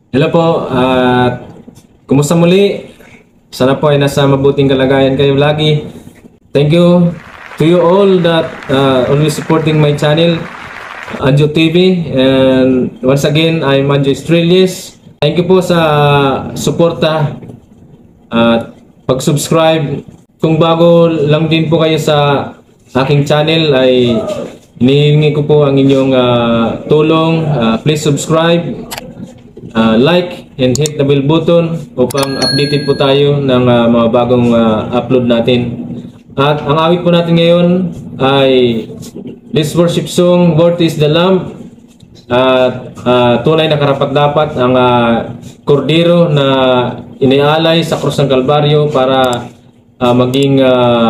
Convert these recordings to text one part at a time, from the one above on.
Hello po, at kumusta muli? Sana po ay nasa mabuting kalagayan kayo lagi. Thank you to you all that always supporting my channel, Anjo TV. And once again, I'm Anjo Estrellas. Thank you po sa suporta at pag-subscribe. Kung bago lang din po kayo sa aking channel ay hinihingi ko po ang inyong tulong. Please subscribe, like and hit the bell button upang updated po tayo ng mga bagong upload natin. At ang awit po natin ngayon ay this worship song, Worth is the Lamb. At tunay na karapat-dapat ang kordero na inialay sa krus ng Kalbaryo para maging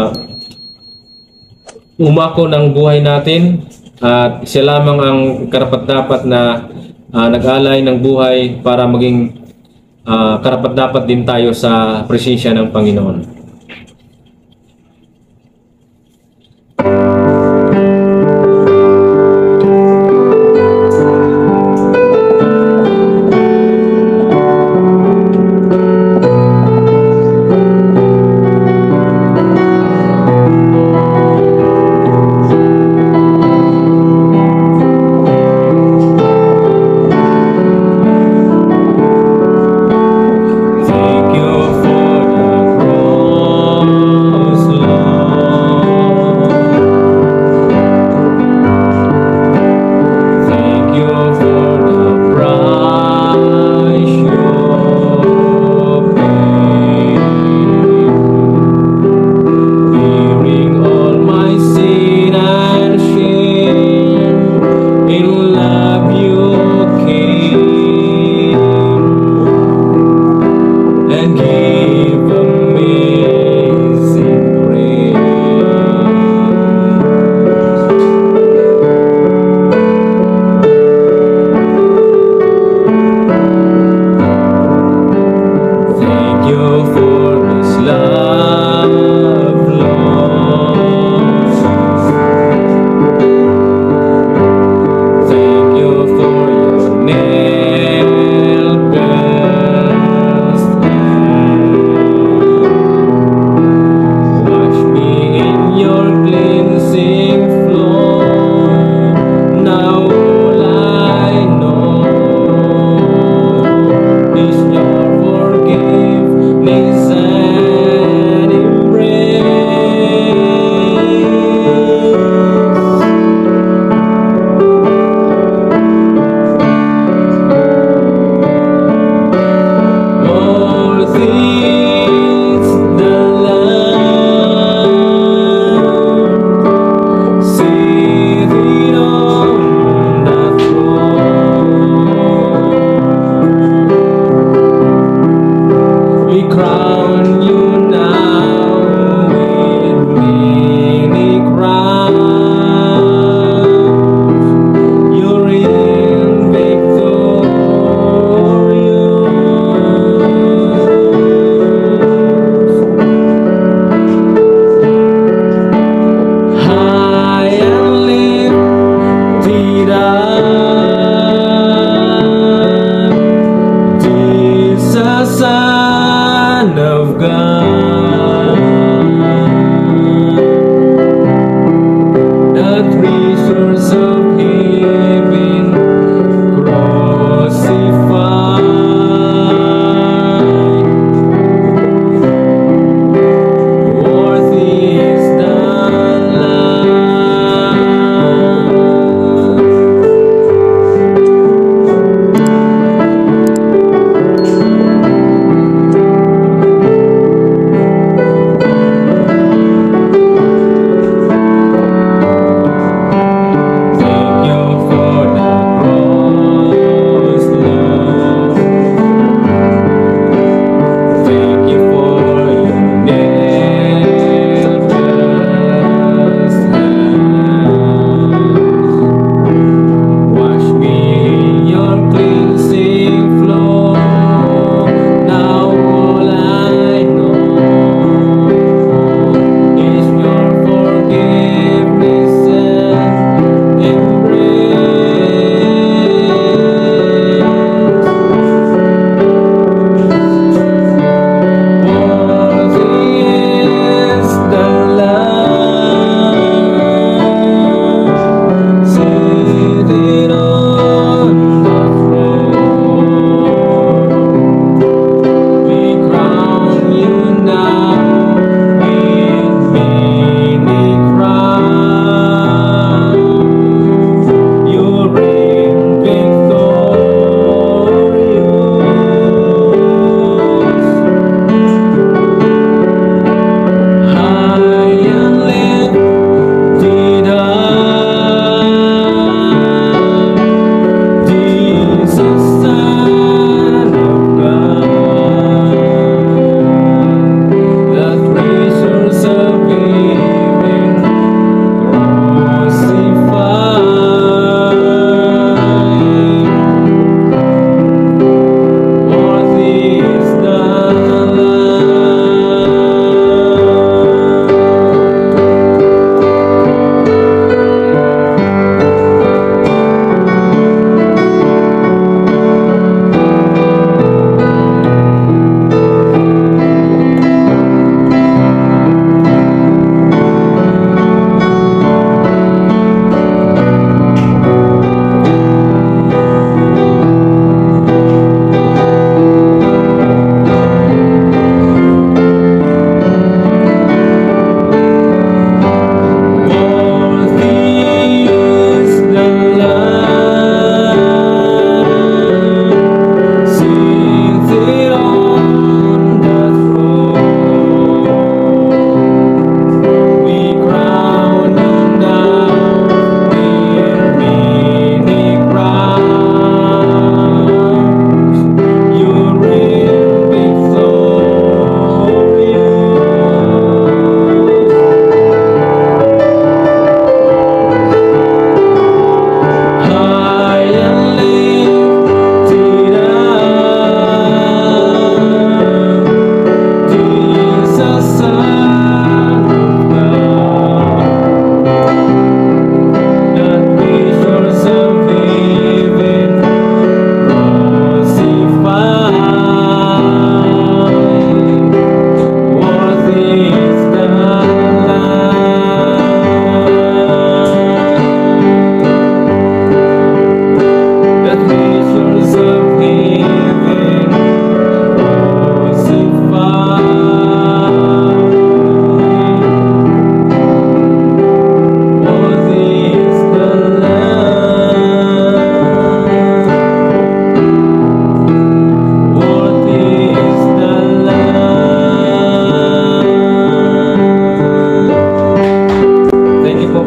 umako ng buhay natin. At siya lamang ang karapat-dapat na nag-alay ng buhay para maging karapat-dapat din tayo sa presensya ng Panginoon. Thank you for the cross.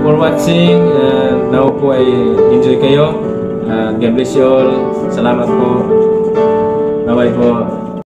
for watching. Now po ay enjoy kayo. God bless you all. Salamat po. Bye-bye po.